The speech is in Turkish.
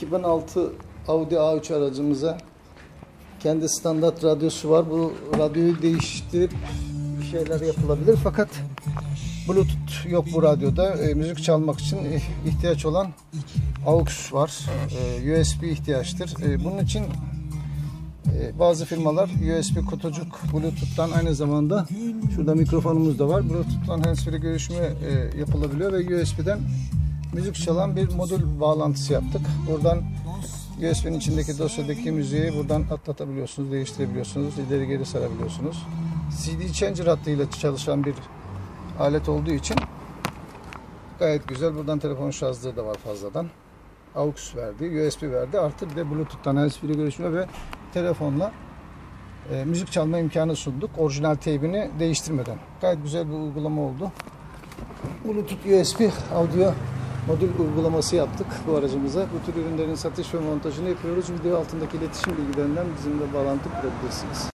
2006 Audi A3 aracımıza kendi standart radyosu var. Bu radyoyu değiştirip bir şeyler yapılabilir. Fakat Bluetooth yok bu radyoda. Müzik çalmak için ihtiyaç olan AUX var. USB ihtiyaçtır. Bunun için bazı firmalar USB kutucuk Bluetooth'tan aynı zamanda şurada mikrofonumuz da var. Bluetooth'tan handsfree görüşme yapılabiliyor ve USB'den müzik çalan bir modül bağlantısı yaptık. Buradan USB'nin içindeki dosyadaki müziği buradan atlatabiliyorsunuz, değiştirebiliyorsunuz, ileri geri sarabiliyorsunuz. CD changer hattıyla çalışan bir alet olduğu için gayet güzel. Buradan telefon şarjları da var fazladan. AUX verdi, USB verdi. Artı bir de Bluetooth'tan handsfree görüşme ve telefonla müzik çalma imkanı sunduk. Orijinal teybini değiştirmeden. Gayet güzel bir uygulama oldu. Bluetooth USB audio modül uygulaması yaptık bu aracımıza. Bu tür ürünlerin satış ve montajını yapıyoruz. Video altındaki iletişim bilgilerinden bizimle bağlantı kurabilirsiniz.